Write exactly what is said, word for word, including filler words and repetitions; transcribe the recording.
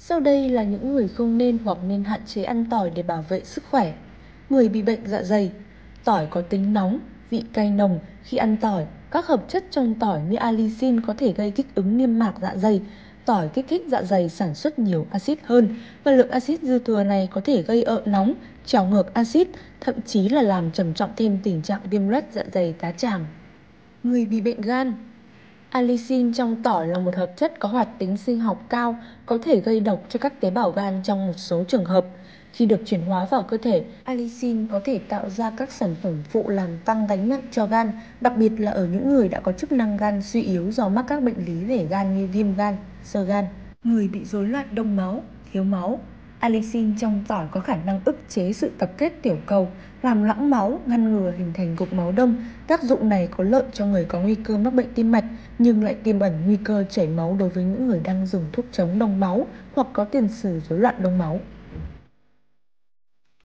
Sau đây là những người không nên hoặc nên hạn chế ăn tỏi để bảo vệ sức khỏe. Người bị bệnh dạ dày. Tỏi có tính nóng, vị cay nồng. Khi ăn tỏi, các hợp chất trong tỏi như allicin có thể gây kích ứng niêm mạc dạ dày. Tỏi kích thích dạ dày sản xuất nhiều axit hơn, và lượng axit dư thừa này có thể gây ợ nóng, trào ngược axit, thậm chí là làm trầm trọng thêm tình trạng viêm loét dạ dày tá tràng. Người bị bệnh gan. Allicin trong tỏi là một hợp chất có hoạt tính sinh học cao, có thể gây độc cho các tế bào gan trong một số trường hợp. Khi được chuyển hóa vào cơ thể, allicin có thể tạo ra các sản phẩm phụ làm tăng gánh nặng cho gan, đặc biệt là ở những người đã có chức năng gan suy yếu do mắc các bệnh lý về gan như viêm gan, xơ gan. Người bị rối loạn đông máu, thiếu máu. Allicin trong tỏi có khả năng ức chế sự tập kết tiểu cầu, làm loãng máu, ngăn ngừa hình thành cục máu đông. Tác dụng này có lợi cho người có nguy cơ mắc bệnh tim mạch, nhưng lại tiềm ẩn nguy cơ chảy máu đối với những người đang dùng thuốc chống đông máu hoặc có tiền sử rối loạn đông máu.